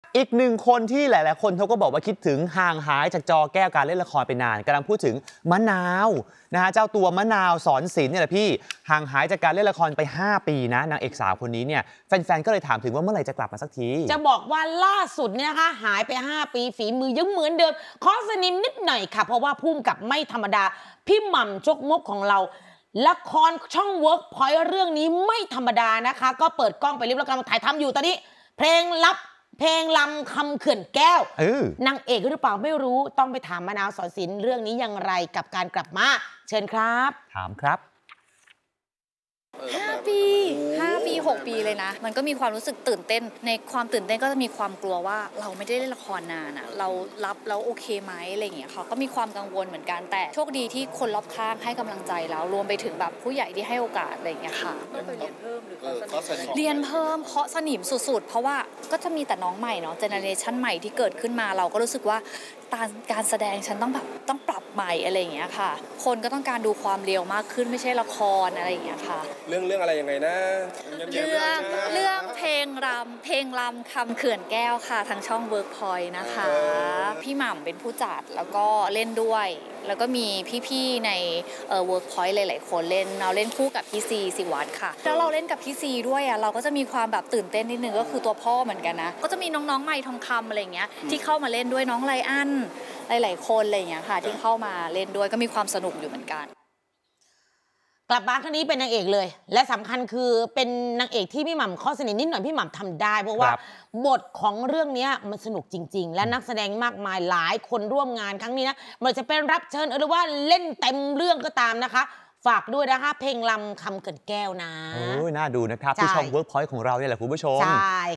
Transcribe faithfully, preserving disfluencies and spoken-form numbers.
อีกหนึ่งคนที่หลายๆคนเขาก็บอกว่าคิดถึงห่างหายจากจอแก้วการเล่นละครไปนานกำลังพูดถึงมะนาวนะฮะเจ้าตัวมะนาวสอนศิลป์เนี่ยแหละพี่ห่างหายจากการเล่นละครไปห้าปีนะนางเอกสาวคนนี้เนี่ยแฟนๆก็เลยถามถึงว่าเมื่อไหร่จะกลับมาสักทีจะบอกว่าล่าสุดเนี่ยนะคะหายไปห้าปีฝีมือยังเหมือนเดิมขอสนิมนิดหน่อยค่ะเพราะว่าพุ่มกับไม่ธรรมดาพี่หม่ำจกมกของเราละครช่องเวิร์กพอยต์เรื่องนี้ไม่ธรรมดานะคะก็เปิดกล้องไปเรียบร้อยกำลังถ่ายทำอยู่ตอนนี้เพลงลับเพลงลำคำเขื่อนแก้วนางเอกหรือเปล่าไม่รู้ต้องไปถามมะนาวสอนศิลป์เรื่องนี้อย่างไรกับการกลับมาเชิญครับถามครับห้าปีห้าปีหกปีเลยนะมันก็มีความรู้สึกตื่นเต้นในความตื่นเต้นก็จะมีความกลัวว่าเราไม่ได้เล่นละครนานอ่ะเรารับแล้วโอเคไหมอะไรอย่างเงี้ยค่ะก็มีความกังวลเหมือนกันแต่โชคดีที่คนรอบข้างให้กำลังใจแล้วรวมไปถึงแบบผู้ใหญ่ที่ให้โอกาสอะไรอย่างเงี้ยค่ะต้องไปเรียนเพิ่มหรือเรียนเพิ่มเคาะสนิมสุดๆเพราะว่าก็จะมีแต่น้องใหม่เนาะเจเนอเรชันใหม่ที่เกิดขึ้นมาเราก็รู้สึกว่าการแสดงฉันต้องแบบต้องปรับใหม่อะไรอย่างเงี้ยค่ะคนก็ต้องการดูความเร็วมากขึ้นไม่ใช่ละครอะไรอย่างเงี้ยค่ะเรื่องเรื่องอะไรยังไงนะเรื่องเรื่องเพลงรำเพลงรำคำเขื่อนแก้วค่ะทางช่องเวิร์กพอยต์นะคะพี่หม่ำเป็นผู้จัดแล้วก็เล่นด้วยแล้วก็มีพี่ๆในเอ่อเวิร์กพอยต์หลายๆคนเล่นเราเล่นคู่กับพี่ซีสิวัตรค่ะแล้วเราเล่นกับพี่ซีด้วยอ่ะเราก็จะมีความแบบตื่นเต้นนิดนึงก็คือตัวพ่อเหมือนกันนะก็จะมีน้องๆใหม่ทองคำอะไรอย่างเงี้ยที่เข้ามาเล่นด้วยน้องไลอ้อนหลายๆคนอะไรอย่างเงี้ยค่ะที่เข้ามาเล่นด้วยก็มีความสนุกอยู่เหมือนกันกลับมาครั้งนี้เป็นนางเอกเลยและสำคัญคือเป็นนางเอกที่พี่หม่ำข้อเสนอนิดหน่อยพี่หม่ำทำได้เพราะว่าบทของเรื่องนี้มันสนุกจริงๆและนักแสดงมากมายหลายคนร่วมงานครั้งนี้นะมันจะเป็นรับเชิญหรือว่าเล่นเต็มเรื่องก็ตามนะคะฝากด้วยนะคะเพลงลำคำเขื่อนแก้วนะโอ้ยน่าดูนะครับที่ช่อง Workpoint ของเราเนี่ยแหละคุณผู้ชมใช่